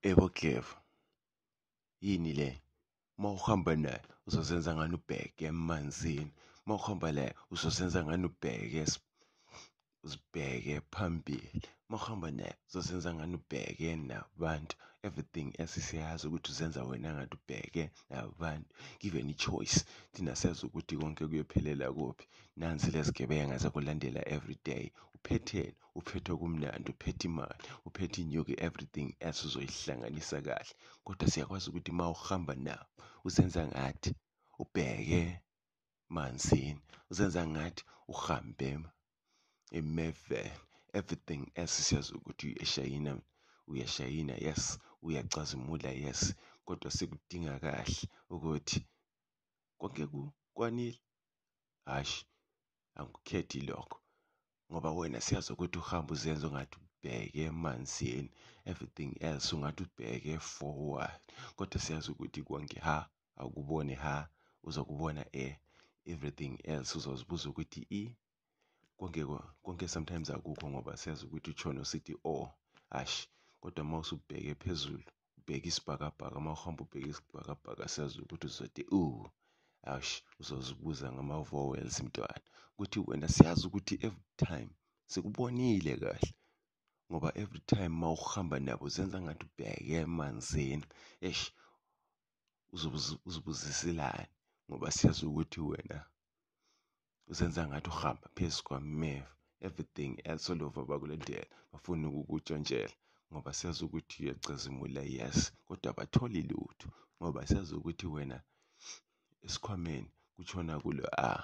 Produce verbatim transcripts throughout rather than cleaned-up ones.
Ebo Clever, yini le? Mawuhamba naye uzosenza ngani ubheke emanzini. Mawuhamba la uzosenza ngani ubheke uzibheke phambili. Mawuhamba naye uzosenza ngani ubheke nabantu. Everything else siyazi ukuthi uzenza wena ngathi ubheke nabantu. Given i-choice, thina siyazi ukuthi konke kuyophelela kuphi. Nansi lezigebenga zakulandela everyday. Uphetheni, uphethe kumnandi, uphethe imali, uphethe inyuki, everything else uzoyihlanganisa kahle. Kodwa siyakwazi ukuthi mawuhamba nawo uzenza ngathi ubheke manzini, uzenza ngathi uhambe emeveni. Everything else siyazi ukuthi uyashayina, uyashayina yes, uyacazimula yes, kodwa sikudinga kahle ukuthi konke kwanile. Hashi, angikukhethi lokho ngoba wena siyazi ukuthi uhamba uzenza ungathi ubheke emanzini. Everything else ungathi ubheke forward, kodwa siyazi ukuthi konke ha akubone ha uzokubona e everything else uzozibuza ukuthi i konke konke sometimes akukho ngoba siyazi ukuthi utshona usithi oh hashi, kodwa mawusubheke phezulu ubheke isibhakabhaka, mawuhamba ubheke isibhakabhaka siyazi ukuthi uzothi u hashi, uzozibuza ngama-vowels mntwana ukuthi wena siyazi ukuthi every time sikubonile kahle ngoba every time mawuhamba nabo uzenza ngathi ubheke emanzini. Eish, uzibuziselani ngoba siyazi ukuthi wena uzenza ngathi uhamba phezu kwameva. Everything else all over bakulandela bafuna ukukutshontshela ngoba siyazi ukuthi uyacazimula yes, kodwa abatholi lutho ngoba siyazi ukuthi wena esikhwameni kutshona kulo a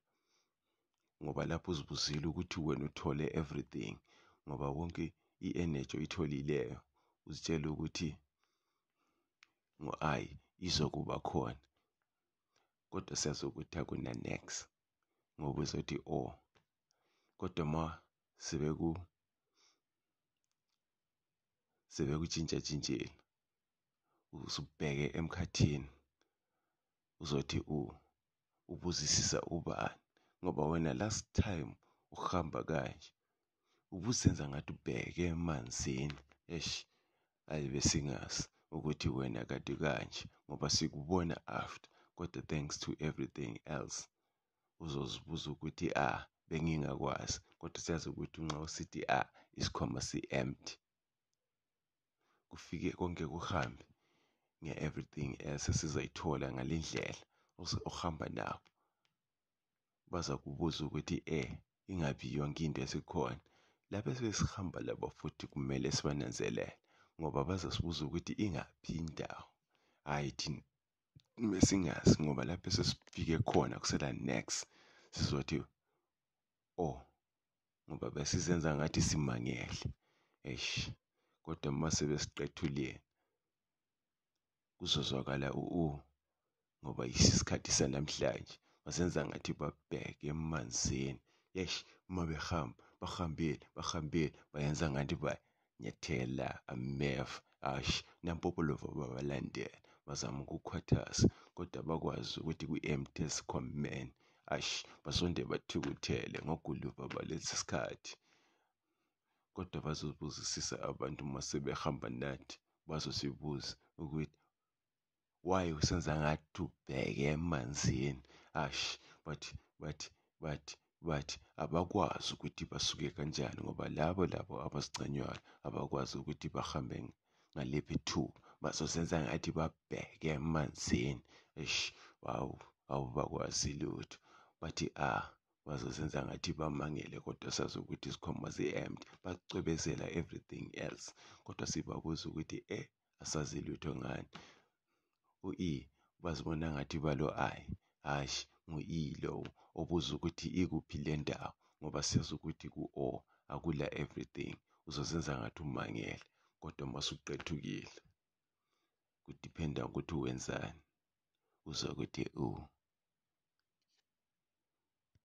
ngoba lapho uzibuzile ukuthi wena uthole everything ngoba wonke i-energy oyitholileyo uzitshela ukuthi ngo-I izokuba khona, kodwa siyazi ukuthi akuna next ngoba uzothi oh, kodwa ma sebeku sebekutshintsha tshintshile usubheke emkhathini uzothi u ubuzisisa ubani ngoba wena last time uhamba kanje ubuzenza ngathi ubheke emanzini. Eish, ayibe singazi ukuthi wena kade kanje ngoba sikubona after, kodwa thanks to everything else uzozibuza ukuthi ah bengingakwazi, kodwa siyazi ukuthi nxa usithi ah isikhwama si-empty kufike konke kuhambe nge-everything else sizayithola ngale ndlela ohamba nawo. Baza kubuza ukuthi eh ingabi yonke into esikhona lapho esihamba labo futhi kumele sibananzelele ngoba bazasibuza ukuthi ingaphi indawo. Hayi thina mesingazi ngoba lapho sesifike khona kusela next sizothi oh ngoba besizenza ngathi simangele. Eish, kodwa mase besiqethulile kuzozwakala u ngoba isikhathi sanamhlanje basenza ngathi babheke emanzini. Yesh, uma behamba bahambile bahambile bayenza ngathi banyathela ameva. Hashi, nampopolovo babalandela bazama ukukhwathasa kodwa bakwazi ukuthi ku-empty esikhwameni. Hashi, basonde bathukuthele ngoguluva balesi sikhathi, kodwa bazobuzisisa abantu uma sebehamba nathi bazosibuza ukuthi why usenza ngathi ubheke emanzini. Hashi, but but but but abakwazi ukuthi basuke kanjani ngoba labo labo abazigcanywayo abakwazi ukuthi bahambe ngalephi thuba, bazosenza ngathi babheke emanzini. Eish, wow, awubakwazi lutho bathi ah bazosenza ngathi bamangele kodwa sazi ukuthi isikhwama zi-empty, bacwebezela everything else kodwa sibabuza ukuthi eh asazi lutho ngani. U-E bazibona ngathi balo I, hashi ngu-E lo obuza ukuthi ikuphi le ndawo ngoba siyazi ukuthi ku-O akula everything, uzozenza ngathi umangele kodwa masuqethukile kudiphenda ukuthi wenzani uzokuthi u